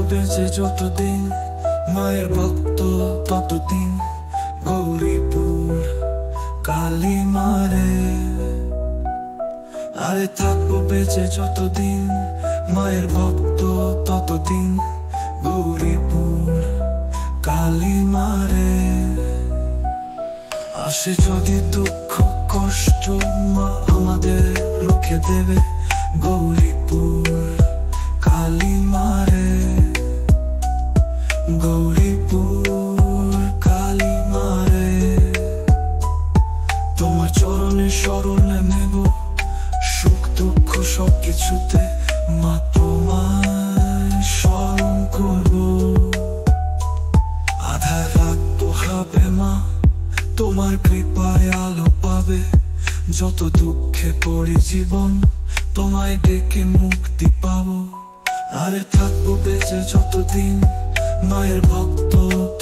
বেঁচে যতদিন, মায়ের ভক্ত ততদিন। গৌরীপুর কালী মারে, আরে থাকবো বেঁচে যতদিন, মায়ের ভক্ত ততদিন। গৌরীপুর কালী মারে। আসে যদি দুঃখ কষ্ট, মা আমাদের রুখে দেবে। গৌরীপুর কালী মারে, গৌরীপুর কালী মারে। তোমার চরণে শরণে নেব, সুখ দুঃখ সবকিছুতে মা তোমায় স্মরণ করব। আধার রাত পোহাবে মা, তোমার কৃপায় আলো পাবে। যত দুঃখে পড়ি জীবন, তোমায় ডেকে মুক্তি পাবো। আরে থাকবো বেঁচে যতদিন, মায়ের ভক্ত